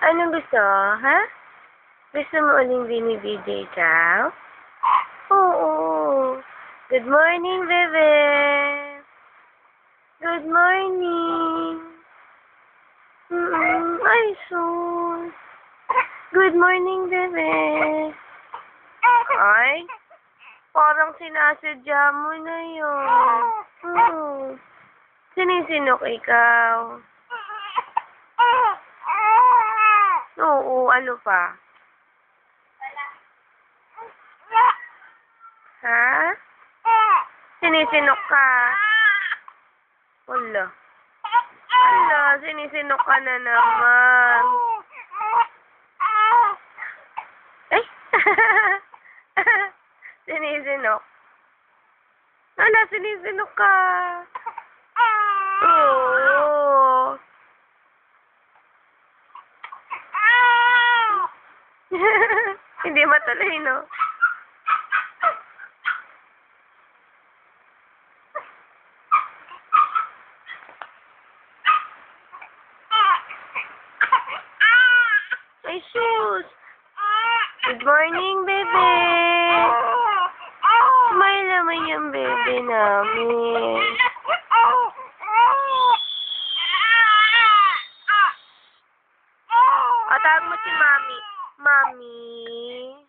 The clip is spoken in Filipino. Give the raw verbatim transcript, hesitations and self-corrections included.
Anong gusto, ha? Gusto mo uling binibigay ikaw? Oo. Good morning, bebe. Good morning. Mm-mm. Ay, sus. Good morning, bebe. Ay, parang sinasadya mo na yun. Hmm. Sinisinok ikaw. Oo, ano pa? Ha? Sinisinok ka? Wala. Wala, sinisinok ka na naman. Eh? Sinisinok. Wala, sinisinok ka. Oo. Hindi matuloy, no? Ay, sus! Good morning, bebe! Smile naman yung bebe namin. O, tawag mo si Mami. Mami.